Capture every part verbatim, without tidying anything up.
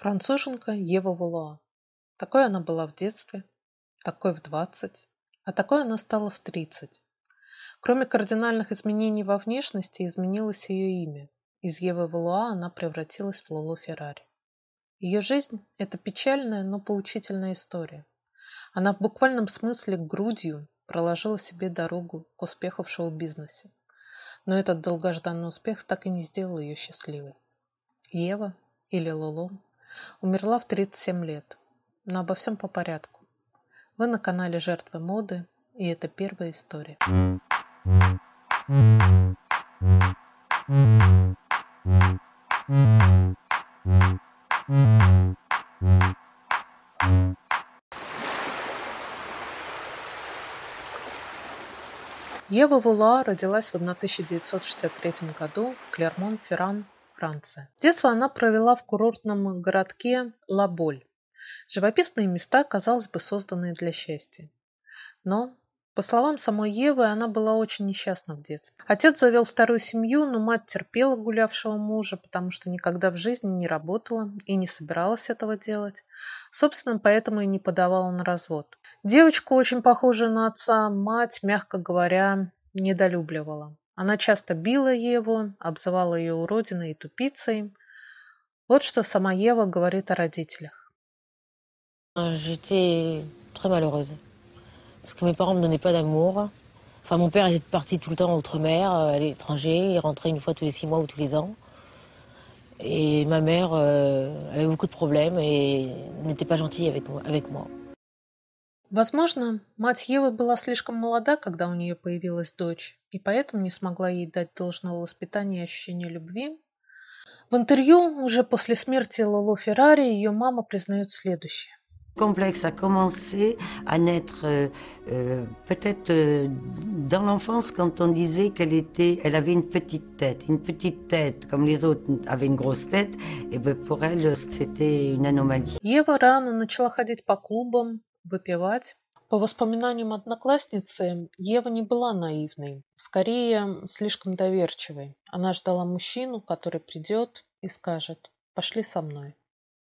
Француженка Ева Валуа. Такой она была в детстве, такой в двадцать, а такой она стала в тридцать. Кроме кардинальных изменений во внешности, изменилось ее имя. Из Евы Валуа она превратилась в Лоло Феррари. Ее жизнь – это печальная, но поучительная история. Она в буквальном смысле грудью проложила себе дорогу к успеху в шоу-бизнесе. Но этот долгожданный успех так и не сделал ее счастливой. Ева, или Лоло, умерла в тридцать семь лет. Но обо всем по порядку. Вы на канале Жертвы моды, и это первая история. Ева Валуа родилась в тысяча девятьсот шестьдесят третьем году в Клермон-Ферран, Франция. Детство она провела в курортном городке Ла-Боль. Живописные места, казалось бы, созданные для счастья. Но, по словам самой Евы, она была очень несчастна в детстве. Отец завел вторую семью, но мать терпела гулявшего мужа, потому что никогда в жизни не работала и не собиралась этого делать. Собственно, поэтому и не подавала на развод. Девочку, очень похожую на отца, мать, мягко говоря, недолюбливала. Она часто била Еву, обзывала ее уродиной и тупицей. Вот что сама Ева говорит о родителях. J'étais très malheureuse, parce que mes parents ne me donnaient pas d'amour. Enfin, mon père était parti tout le temps outre-mer, à l'étranger, il rentrait une fois tous les six mois ou tous les ans. Et ma mère euh, avait beaucoup de problèmes et n'était pas gentille avec moi. Avec moi. Возможно, мать Евы была слишком молода, когда у нее появилась дочь, и поэтому не смогла ей дать должного воспитания и ощущения любви. В интервью уже после смерти Лоло Феррари ее мама признает следующее. Complexe a commencé à naître euh, euh, peut-être euh, dans l'enfance quand on disait qu'elle était, elle avait une petite tête, une petite tête comme les autres avaient une grosse tête, et ben pour elle c'était une anomalie. Ева рано начала ходить по клубам, выпивать. По воспоминаниям одноклассницы, Ева не была наивной, скорее слишком доверчивой. Она ждала мужчину, который придет и скажет: «Пошли со мной».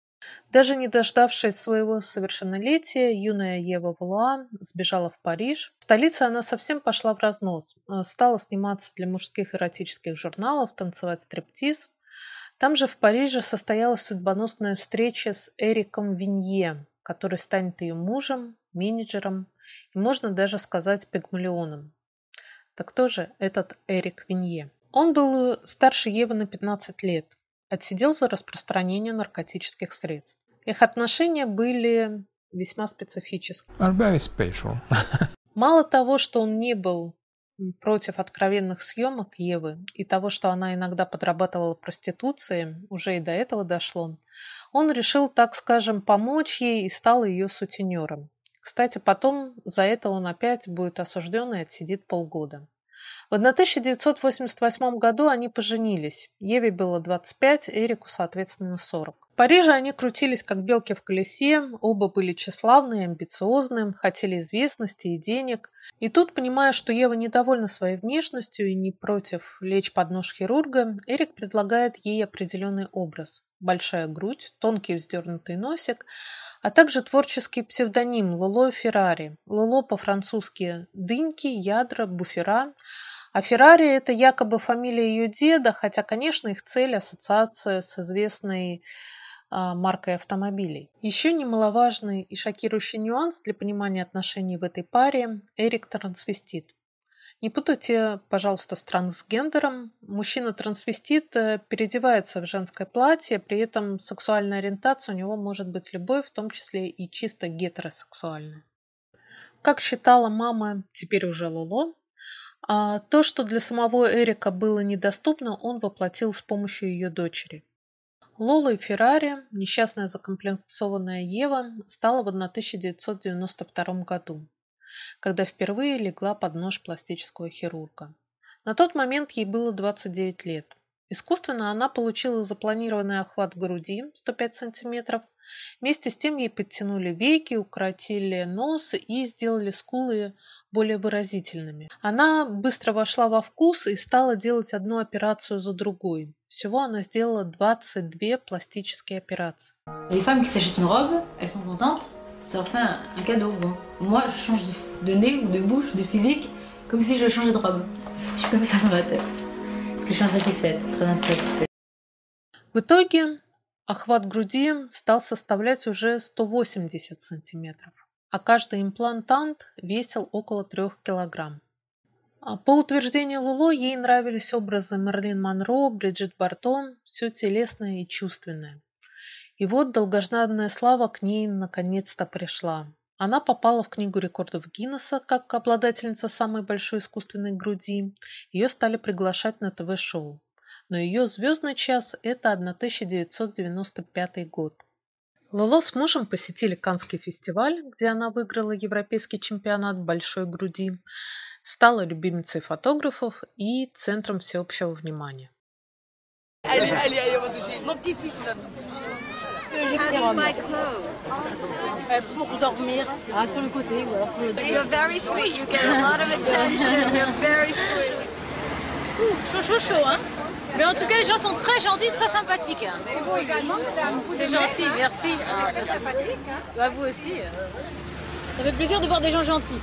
Даже не дождавшись своего совершеннолетия, юная Ева Валуа сбежала в Париж. В столице она совсем пошла в разнос. Стала сниматься для мужских эротических журналов, танцевать стриптиз. Там же в Париже состоялась судьбоносная встреча с Эриком Винье, который станет ее мужем, менеджером и, можно даже сказать, пигмалионом. Так кто же этот Эрик Винье? Он был старше Евы на пятнадцать лет. Отсидел за распространение наркотических средств. Их отношения были весьма специфическими. Very special. Мало того, что он не был против откровенных съемок Евы и того, что она иногда подрабатывала проституцией, уже и до этого дошло, он решил, так скажем, помочь ей и стал ее сутенером. Кстати, потом за это он опять будет осужден и отсидит полгода. В тысяча девятьсот восемьдесят восьмом году они поженились. Еве было двадцать пять, Эрику, соответственно, сорок. В Париже они крутились, как белки в колесе, оба были тщеславные, амбициозные, хотели известности и денег. И тут, понимая, что Ева недовольна своей внешностью и не против лечь под нож хирурга, Эрик предлагает ей определенный образ. Большая грудь, тонкий вздернутый носик, а также творческий псевдоним Лоло Феррари. Лоло по-французски «дыньки», «ядра», «буфера». А Феррари – это якобы фамилия ее деда, хотя, конечно, их цель – ассоциация с известной а, маркой автомобилей. Еще немаловажный и шокирующий нюанс для понимания отношений в этой паре – Эрик трансвестит. Не путайте, пожалуйста, с трансгендером. Мужчина-трансвестит переодевается в женское платье, при этом сексуальная ориентация у него может быть любой, в том числе и чисто гетеросексуальная. Как считала мама, теперь уже Лоло, а то, что для самого Эрика было недоступно, он воплотил с помощью ее дочери. Лоло и Феррари, несчастная закомплексованная Ева, стала в тысяча девятьсот девяносто втором году, когда впервые легла под нож пластического хирурга. На тот момент ей было двадцать девять лет. Искусственно она получила запланированный охват груди сто пять сантиметров, Вместе с тем ей подтянули веки, укоротили нос и сделали скулы более выразительными. Она быстро вошла во вкус и стала делать одну операцию за другой. Всего она сделала двадцать две пластические операции. Les femmes qui s'achètent une robe, elles sont contentes, ça leur fait un, un cadeau. Bon, moi, je change de, de nez ou de bouche, de physique, comme si je changeais de robe. Je suis comme ça dans ma tête. Parce que je suis insatisfaite, très insatisfaite. В итоге охват груди стал составлять уже сто восемьдесят сантиметров, а каждый имплантант весил около трех килограмм. По утверждению Лоло, ей нравились образы Мерлин Монро, Бриджит Бартон, все телесное и чувственное. И вот долгожданная слава к ней наконец-то пришла. Она попала в Книгу рекордов Гиннесса как обладательница самой большой искусственной груди. Ее стали приглашать на ТВ-шоу. Но ее звездный час – это тысяча девятьсот девяносто пятый год. Лоло с мужем посетили Каннский фестиваль, где она выиграла европейский чемпионат большой груди, стала любимицей фотографов и центром всеобщего внимания. Allez, allez, allez, on va toucher. Mon petit-fils va me toucher. How do you buy clothes? Euh, pour dormir. Ah, sur le côté ou alors sur le dos. You're very sweet. You get a lot of attention. You're very sweet. Ouh, chaud, chaud, chaud, hein. Mais en tout cas, les gens sont très gentils, très sympathiques. Et vous également, madame. C'est gentil, merci. Ah, Très merci. sympathique, hein. Bah, vous aussi. Ça fait plaisir de voir des gens gentils.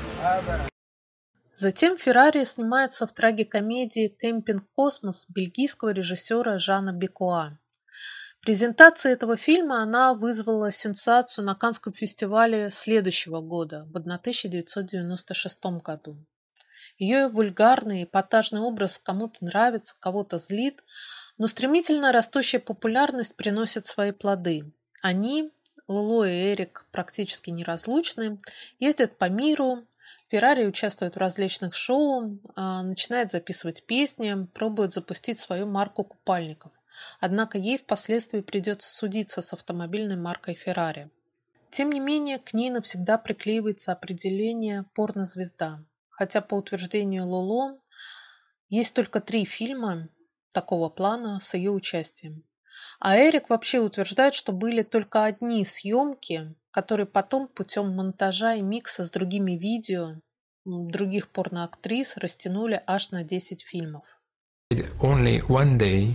Затем Феррари снимается в трагикомедии «Кемпинг Космос» бельгийского режиссера Жана Бекуа. Презентация этого фильма она вызвала сенсацию на Каннском фестивале следующего года, в тысяча девятьсот девяносто шестом году. Ее вульгарный, эпатажный образ кому-то нравится, кого-то злит, но стремительно растущая популярность приносит свои плоды. Они, Лоло и Эрик, практически неразлучны, ездят по миру. Феррари участвует в различных шоу, начинает записывать песни, пробует запустить свою марку купальников. Однако ей впоследствии придется судиться с автомобильной маркой Феррари. Тем не менее, к ней навсегда приклеивается определение «порнозвезда». Хотя, по утверждению Лоло, есть только три фильма такого плана с ее участием. А Эрик вообще утверждает, что были только одни съемки, которые потом путем монтажа и микса с другими видео других порноактрис растянули аж на десять фильмов. Only one day,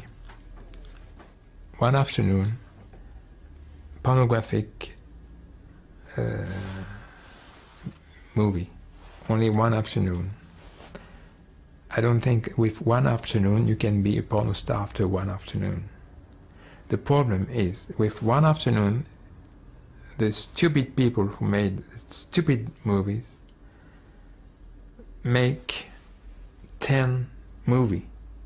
one afternoon, pornographic uh, movie. Only one afternoon. I don't think with one afternoon you can be a porno star after one afternoon. The problem is, with one afternoon, the stupid people who made stupid movies make ten movies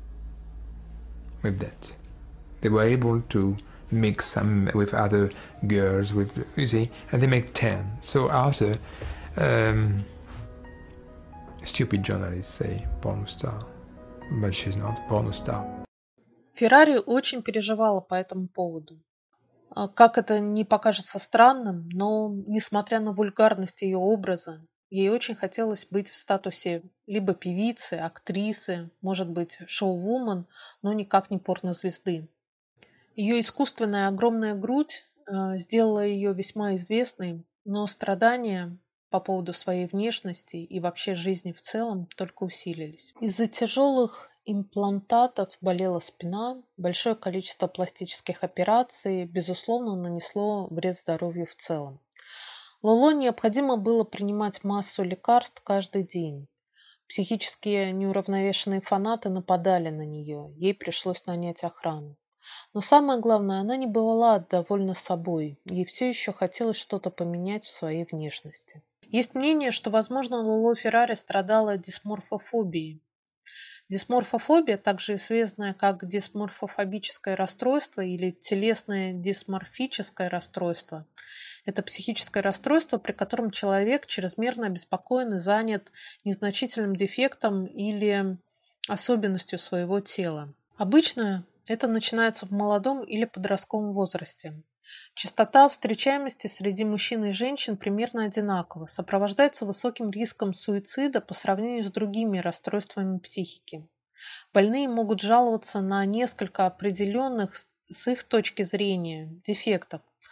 with that. They were able to mix some with other girls, with, you see, and they make ten. So after, um, stupid journalists say porno star, but she's not a porno star. Феррари очень переживала по этому поводу. Как это не покажется странным, но, несмотря на вульгарность ее образа, ей очень хотелось быть в статусе либо певицы, актрисы, может быть, шоу-вумен, но никак не порнозвезды. Ее искусственная огромная грудь э, сделала ее весьма известной, но страдания по поводу своей внешности и вообще жизни в целом только усилились. Из-за тяжелых имплантатов болела спина, большое количество пластических операций, безусловно, нанесло вред здоровью в целом. Лоло необходимо было принимать массу лекарств каждый день. Психически неуравновешенные фанаты нападали на нее, ей пришлось нанять охрану. Но самое главное, она не была довольна собой, ей все еще хотелось что-то поменять в своей внешности. Есть мнение, что, возможно, Лоло Феррари страдала дисморфофобией. Дисморфофобия, также известная как дисморфофобическое расстройство или телесное дисморфическое расстройство, это психическое расстройство, при котором человек чрезмерно обеспокоен и занят незначительным дефектом или особенностью своего тела. Обычно это начинается в молодом или подростковом возрасте. Частота встречаемости среди мужчин и женщин примерно одинакова, сопровождается высоким риском суицида по сравнению с другими расстройствами психики. Больные могут жаловаться на несколько определенных, с их точки зрения, дефектов.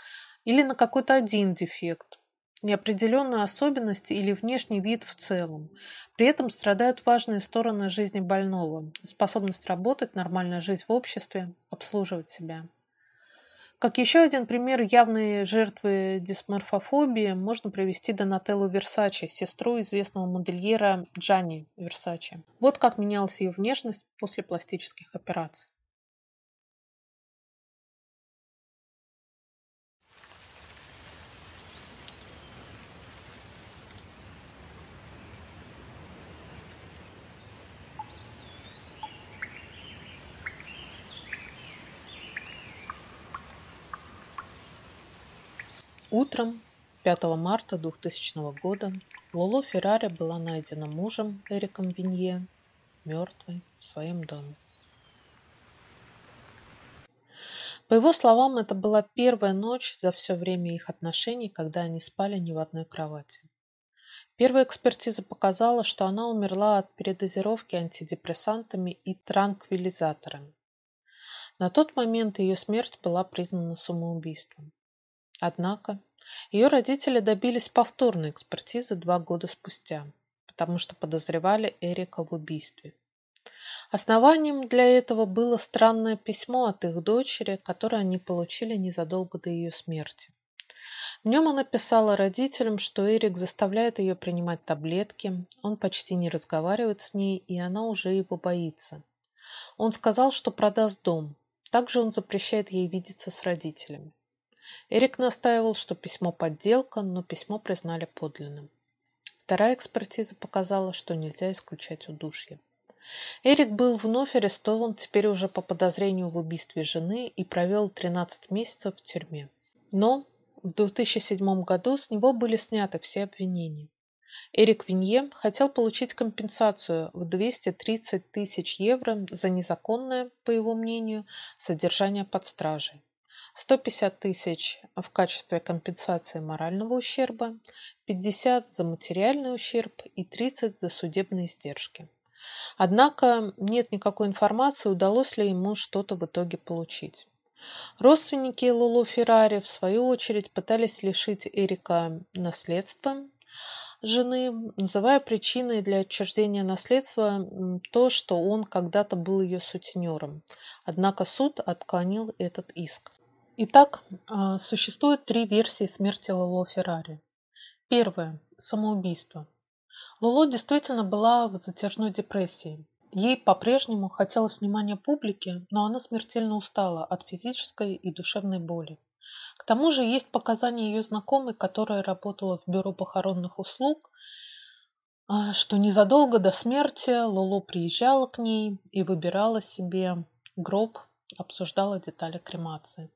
или на какой-то один дефект, неопределенную особенность или внешний вид в целом. При этом страдают важные стороны жизни больного, способность работать, нормально жить в обществе, обслуживать себя. Как еще один пример явной жертвы дисморфофобии можно привести Донателлу Версаче, сестру известного модельера Джанни Версаче. Вот как менялась ее внешность после пластических операций. Утром пятого марта двухтысячного года Лоло Феррари была найдена мужем Эриком Винье мертвой в своем доме. По его словам, это была первая ночь за все время их отношений, когда они спали не в одной кровати. Первая экспертиза показала, что она умерла от передозировки антидепрессантами и транквилизаторами. На тот момент ее смерть была признана самоубийством. Однако ее родители добились повторной экспертизы два года спустя, потому что подозревали Эрика в убийстве. Основанием для этого было странное письмо от их дочери, которое они получили незадолго до ее смерти. В нем она писала родителям, что Эрик заставляет ее принимать таблетки, он почти не разговаривает с ней, и она уже его боится. Он сказал, что продаст дом. Также он запрещает ей видеться с родителями. Эрик настаивал, что письмо подделка, но письмо признали подлинным. Вторая экспертиза показала, что нельзя исключать удушье. Эрик был вновь арестован, теперь уже по подозрению в убийстве жены, и провел тринадцать месяцев в тюрьме. Но в две тысячи седьмом году с него были сняты все обвинения. Эрик Винье хотел получить компенсацию в двести тридцать тысяч евро за незаконное, по его мнению, содержание под стражей. сто пятьдесят тысяч в качестве компенсации морального ущерба, пятьдесят за материальный ущерб и тридцать за судебные издержки. Однако нет никакой информации, удалось ли ему что-то в итоге получить. Родственники Лоло Феррари, в свою очередь, пытались лишить Эрика наследства жены, называя причиной для отчуждения наследства то, что он когда-то был ее сутенером. Однако суд отклонил этот иск. Итак, существует три версии смерти Лоло Феррари. Первая – самоубийство. Лоло действительно была в затяжной депрессии. Ей по-прежнему хотелось внимания публики, но она смертельно устала от физической и душевной боли. К тому же есть показания ее знакомой, которая работала в бюро похоронных услуг, что незадолго до смерти Лоло приезжала к ней и выбирала себе гроб, обсуждала детали кремации.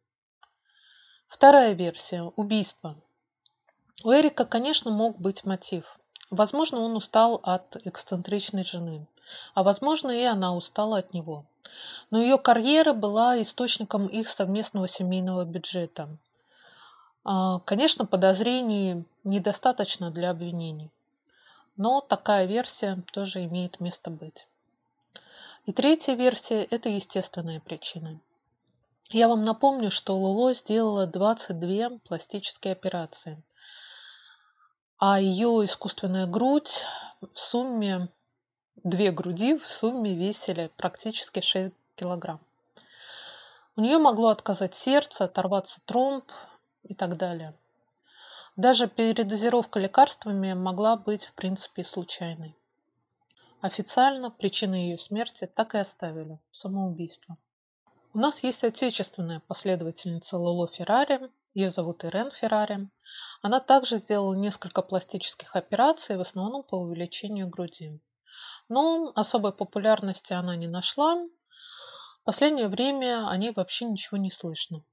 Вторая версия – убийство. У Эрика, конечно, мог быть мотив. Возможно, он устал от эксцентричной жены, а возможно, и она устала от него. Но ее карьера была источником их совместного семейного бюджета. Конечно, подозрений недостаточно для обвинений, но такая версия тоже имеет место быть. И третья версия – это естественная причина. Я вам напомню, что Лоло сделала двадцать две пластические операции, а ее искусственная грудь в сумме, две груди в сумме весили практически шесть килограмм. У нее могло отказать сердце, оторваться тромб и так далее. Даже передозировка лекарствами могла быть в принципе случайной. Официально причиной ее смерти так и оставили – самоубийство. У нас есть отечественная последовательница Лоло Феррари, ее зовут Ирен Феррари. Она также сделала несколько пластических операций, в основном по увеличению груди. Но особой популярности она не нашла. В последнее время о ней вообще ничего не слышно.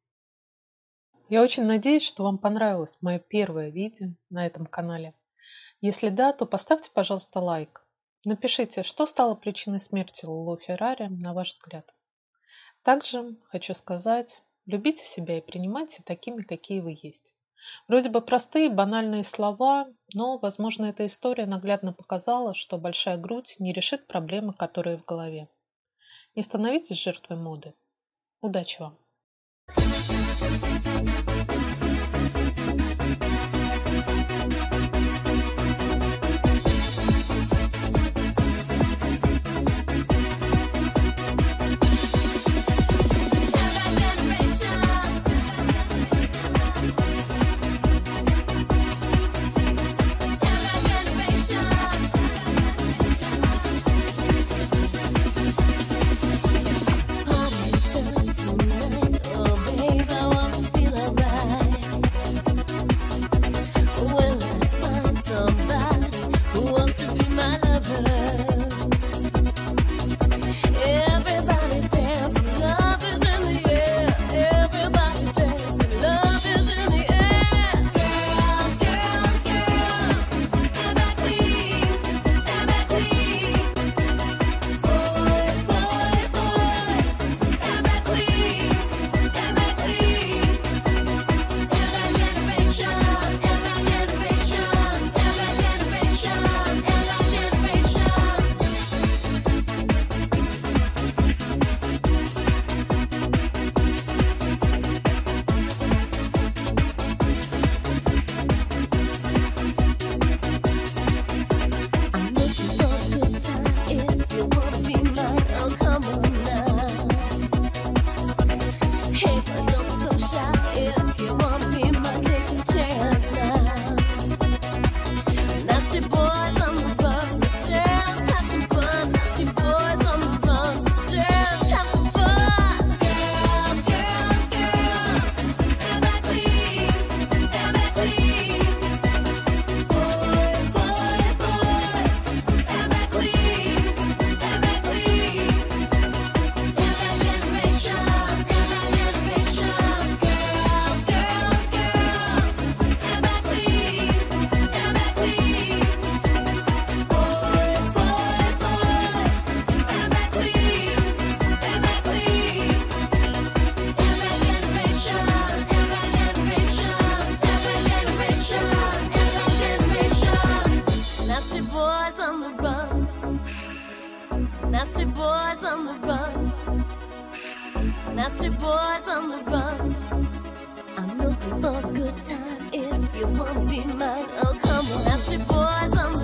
Я очень надеюсь, что вам понравилось мое первое видео на этом канале. Если да, то поставьте, пожалуйста, лайк. Напишите, что стало причиной смерти Лоло Феррари, на ваш взгляд. Также хочу сказать, любите себя и принимайте такими, какие вы есть. Вроде бы простые, банальные слова, но, возможно, эта история наглядно показала, что большая грудь не решит проблемы, которые в голове. Не становитесь жертвой моды. Удачи вам! good time if you wanna be mine. Oh, come on, nasty boys, I'm